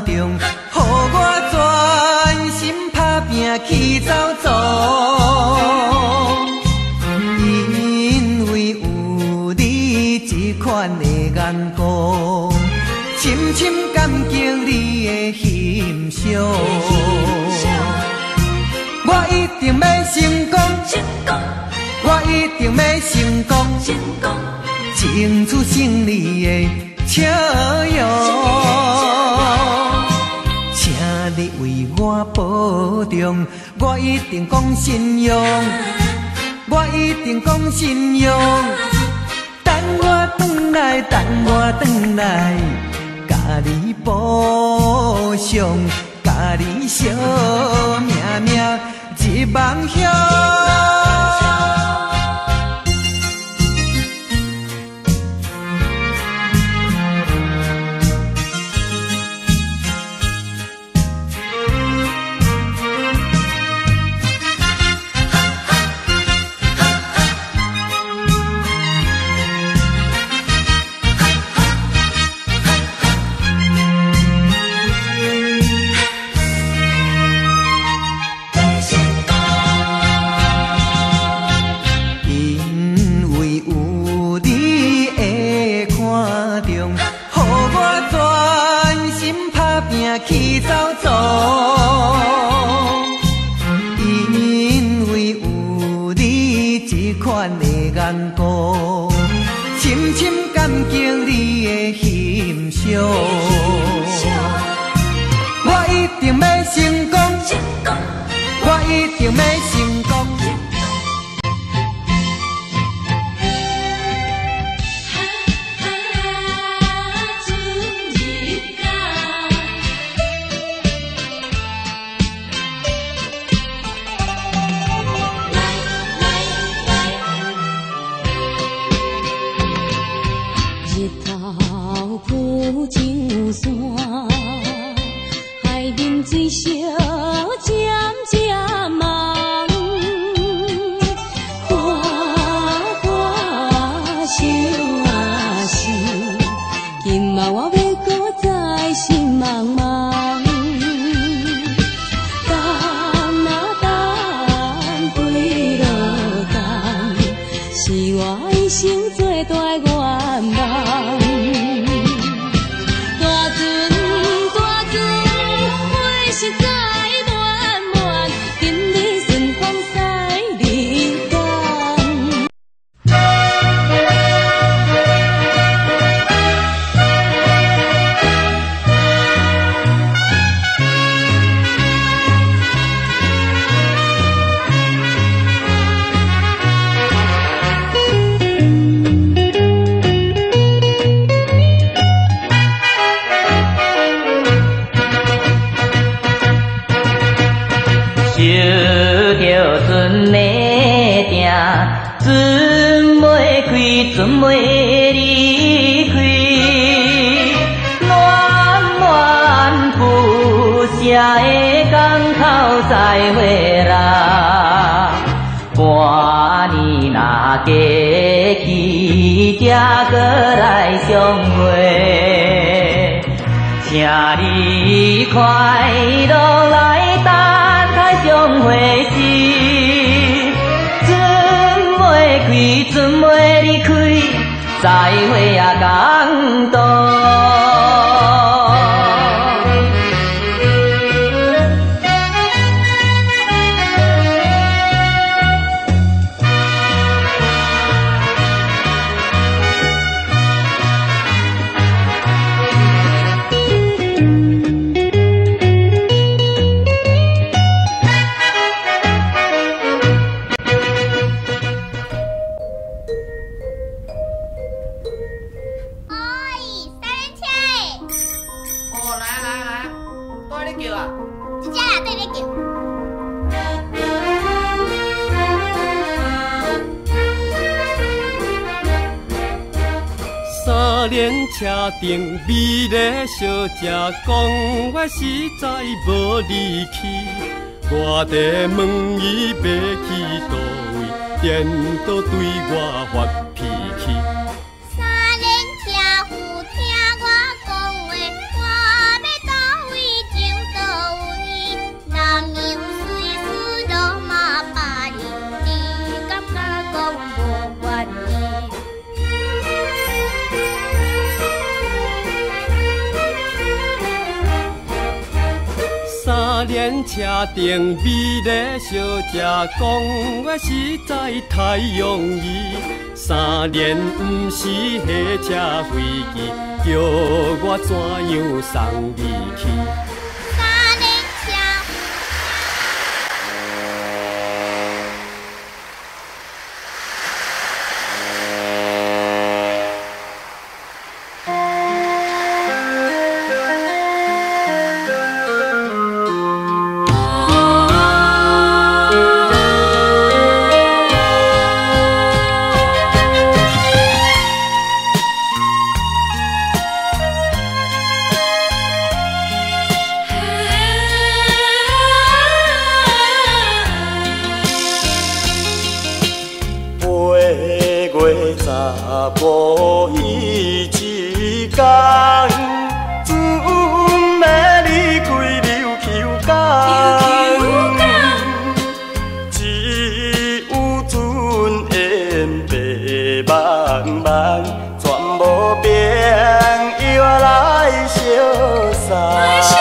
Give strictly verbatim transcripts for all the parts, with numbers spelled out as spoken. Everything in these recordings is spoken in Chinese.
中，予我专心打拼去走走。因为有你这款的眼光，深深感激你的欣赏。我一定要成功， 成功， 我一定要成功， 成功， 争取胜利的笑容。请你为我保重，我一定讲信用，我一定讲信用。等我转来，等我转来，甲你补偿，甲你相命命一梦乡。去走走，因为有你这款的眼光，深深感激你的欣赏。我一定要成功， 成功， 我一定要成功。 水烧渐渐梦，看看想啊想，今晚我要搁再心茫茫。等啊等，几落冬，是我一生最大愿望。实在暖暖，今日顺风驶人间。船袂开，船袂离开，暖暖不舍的港口再会啦。半年若过去，才搁来相会，请你快乐来等待相会时。开船袂离开，再会也感动。 三轮车顶美丽小姐讲，我实在无力气。我地问伊要去倒位，颠倒对我发脾气。 三轮车夫听我讲话，我要倒位三轮车顶美丽小姐讲我实在太容易，三年不是火车飞机，叫我怎样送你去？ 三轮车。 查甫伊一天，准要离开琉球港，只有阵烟白茫茫，全无朋友来相送。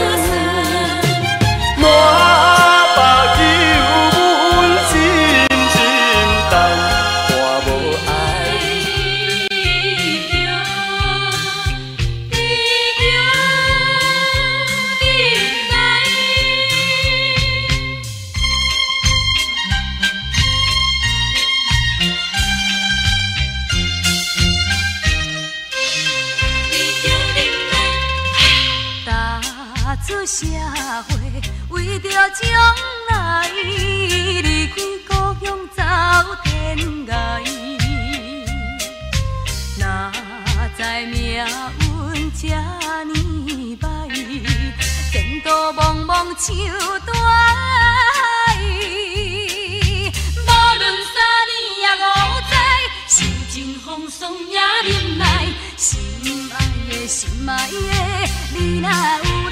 社会为着将来，离开故乡走天涯。哪知命运这呢歹，前途茫茫像大海。无论三年也五载，受尽风霜也忍耐。心爱的心爱的，你若有。